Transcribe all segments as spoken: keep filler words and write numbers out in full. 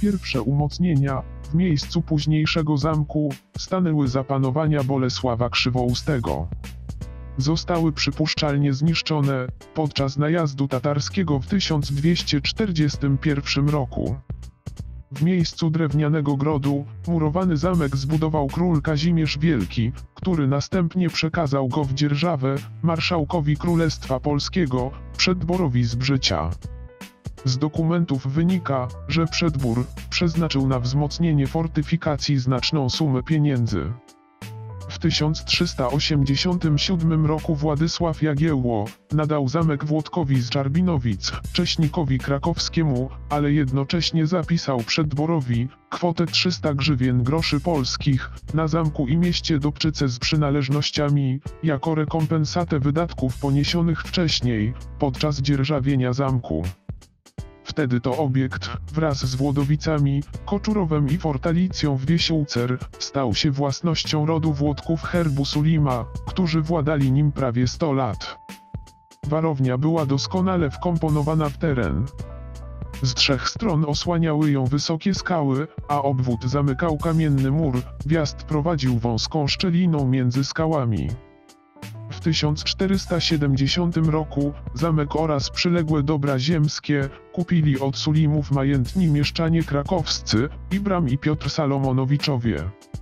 Pierwsze umocnienia, w miejscu późniejszego zamku, stanęły za panowania Bolesława Krzywoustego. Zostały przypuszczalnie zniszczone podczas najazdu tatarskiego w tysiąc dwieście czterdziestym pierwszym roku. W miejscu drewnianego grodu, murowany zamek zbudował król Kazimierz Wielki, który następnie przekazał go w dzierżawę marszałkowi Królestwa Polskiego, Przedborowi Zbrzycia. Z dokumentów wynika, że Przedbór przeznaczył na wzmocnienie fortyfikacji znaczną sumę pieniędzy. W tysiąc trzysta osiemdziesiątym siódmym roku Władysław Jagiełło nadał zamek Włodkowi z Czarbinowic, Cześnikowi Krakowskiemu, ale jednocześnie zapisał Przedborowi kwotę trzysta grzywien groszy polskich na zamku i mieście Dobczyce z przynależnościami, jako rekompensatę wydatków poniesionych wcześniej, podczas dzierżawienia zamku. Wtedy to obiekt, wraz z Włodowicami, Koczurowem i fortalicją w Wiesiłcer, stał się własnością rodu Włodków herbu Sulima, którzy władali nim prawie sto lat. Warownia była doskonale wkomponowana w teren. Z trzech stron osłaniały ją wysokie skały, a obwód zamykał kamienny mur, wjazd prowadził wąską szczeliną między skałami. W tysiąc czterysta siedemdziesiątym roku zamek oraz przyległe dobra ziemskie kupili od Sulimów majętni mieszczanie krakowscy, Ibram i Piotr Salomonowiczowie.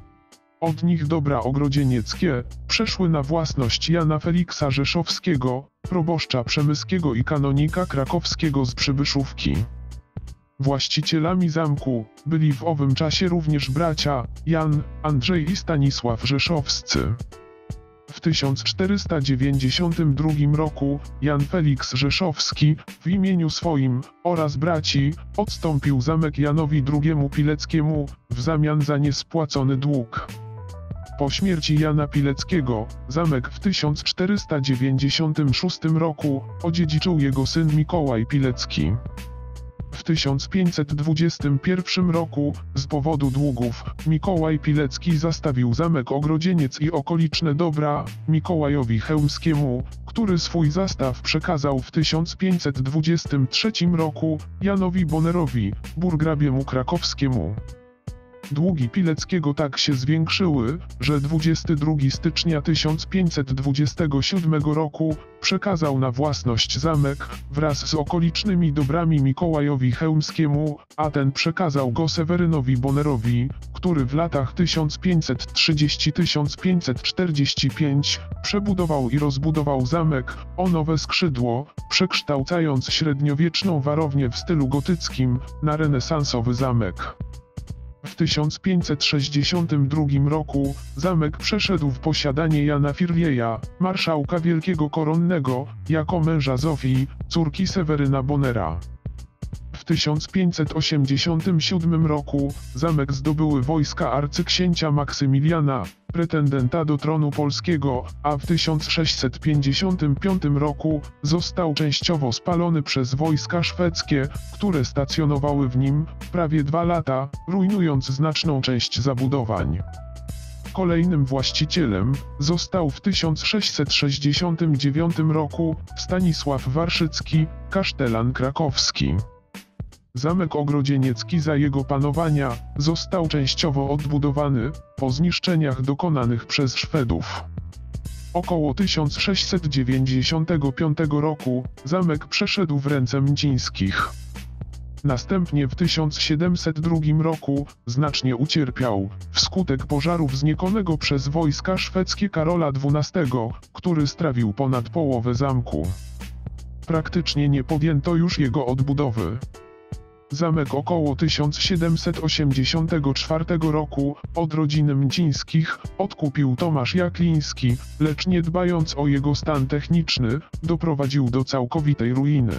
Od nich dobra ogrodzienieckie przeszły na własność Jana Feliksa Rzeszowskiego, proboszcza przemyskiego i kanonika krakowskiego z Przybyszówki. Właścicielami zamku byli w owym czasie również bracia Jan, Andrzej i Stanisław Rzeszowscy. W tysiąc czterysta dziewięćdziesiątym drugim roku Jan Feliks Rzeszowski w imieniu swoim oraz braci odstąpił zamek Janowi drugiemu Pileckiemu w zamian za niespłacony dług. Po śmierci Jana Pileckiego zamek w tysiąc czterysta dziewięćdziesiątym szóstym roku odziedziczył jego syn Mikołaj Pilecki. W tysiąc pięćset dwudziestym pierwszym roku, z powodu długów, Mikołaj Pilecki zastawił zamek Ogrodzieniec i okoliczne dobra Mikołajowi Chełmskiemu, który swój zastaw przekazał w tysiąc pięćset dwudziestym trzecim roku Janowi Bonerowi, burgrabiemu krakowskiemu. Długi Pileckiego tak się zwiększyły, że dwudziestego drugiego stycznia tysiąc pięćset dwudziestego siódmego roku przekazał na własność zamek wraz z okolicznymi dobrami Mikołajowi Chełmskiemu, a ten przekazał go Sewerynowi Bonerowi, który w latach tysiąc pięćset trzydziestym do tysiąc pięćset czterdziestego piątego przebudował i rozbudował zamek o nowe skrzydło, przekształcając średniowieczną warownię w stylu gotyckim na renesansowy zamek. W tysiąc pięćset sześćdziesiątym drugim roku zamek przeszedł w posiadanie Jana Firlieja, marszałka wielkiego koronnego, jako męża Zofii, córki Seweryna Bonera. W tysiąc pięćset osiemdziesiątym siódmym roku zamek zdobyły wojska arcyksięcia Maksymiliana, pretendenta do tronu polskiego, a w tysiąc sześćset pięćdziesiątym piątym roku został częściowo spalony przez wojska szwedzkie, które stacjonowały w nim prawie dwa lata, rujnując znaczną część zabudowań. Kolejnym właścicielem został w tysiąc sześćset sześćdziesiątym dziewiątym roku Stanisław Warszycki, kasztelan krakowski. Zamek Ogrodzieniecki za jego panowania został częściowo odbudowany po zniszczeniach dokonanych przez Szwedów. Około tysiąc sześćset dziewięćdziesiątego piątego roku zamek przeszedł w ręce Micińskich. Następnie w tysiąc siedemset drugim roku znacznie ucierpiał wskutek pożaru wzniesionego przez wojska szwedzkie Karola dwunastego, który strawił ponad połowę zamku. Praktycznie nie podjęto już jego odbudowy. Zamek około tysiąc siedemset osiemdziesiątego czwartego roku od rodziny Micińskich odkupił Tomasz Jakliński, lecz nie dbając o jego stan techniczny, doprowadził do całkowitej ruiny.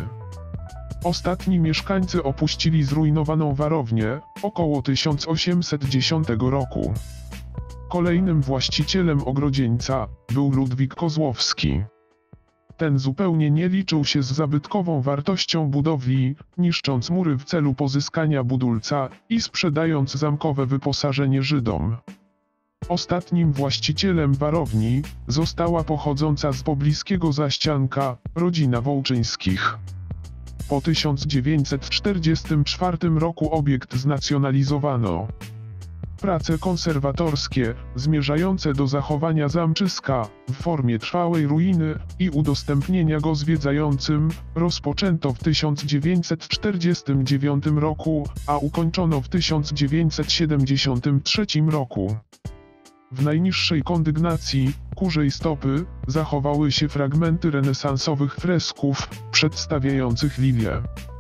Ostatni mieszkańcy opuścili zrujnowaną warownię około tysiąc osiemset dziesiątego roku. Kolejnym właścicielem Ogrodzieńca był Ludwik Kozłowski. Ten zupełnie nie liczył się z zabytkową wartością budowli, niszcząc mury w celu pozyskania budulca i sprzedając zamkowe wyposażenie Żydom. Ostatnim właścicielem warowni została pochodząca z pobliskiego Zaścianka rodzina Wołczyńskich. Po tysiąc dziewięćset czterdziestym czwartym roku obiekt znacjonalizowano. Prace konserwatorskie, zmierzające do zachowania zamczyska, w formie trwałej ruiny i udostępnienia go zwiedzającym, rozpoczęto w tysiąc dziewięćset czterdziestym dziewiątym roku, a ukończono w tysiąc dziewięćset siedemdziesiątym trzecim roku. W najniższej kondygnacji, kurzej stopy, zachowały się fragmenty renesansowych fresków, przedstawiających lilię.